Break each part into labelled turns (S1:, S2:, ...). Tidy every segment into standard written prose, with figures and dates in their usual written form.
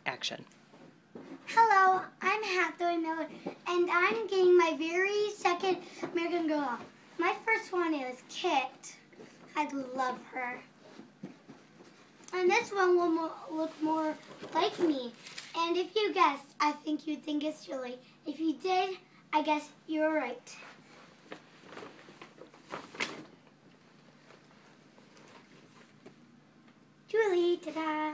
S1: action.
S2: Hello, I'm Hathaway Miller, and I'm getting my very second American Girl doll. My first one is Kit. I love her. And this one will look more like me. And if you guessed, I think you'd think it's Julie. If you did, I guess you were right. Julie, ta-da!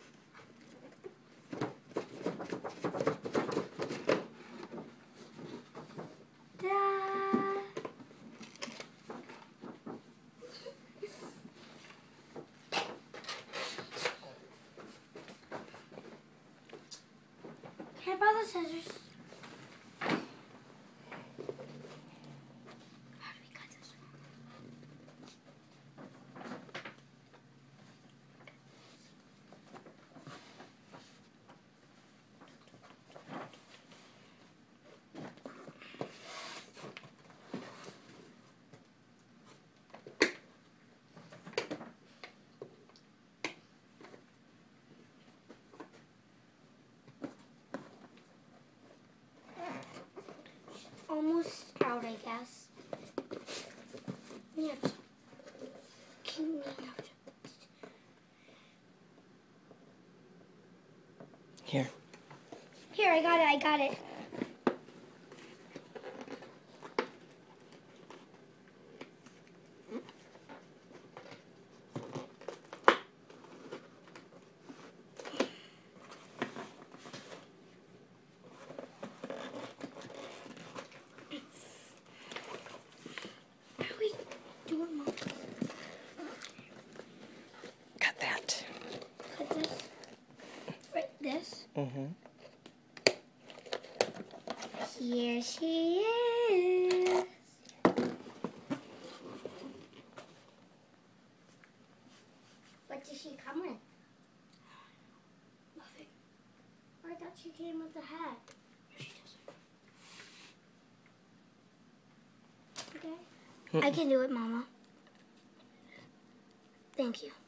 S2: Can I borrow the scissors? How do we cut this one? Almost out, I guess. Yeah.
S1: Here.
S2: Here, I got it. How do we do it, Mom?
S1: Cut that.
S2: Cut this? Right, this?
S1: Mm-hmm.
S2: Here she is. What does she come with? Nothing. I thought she came with a hat. She doesn't. Okay. I can do it, Mama. Thank you.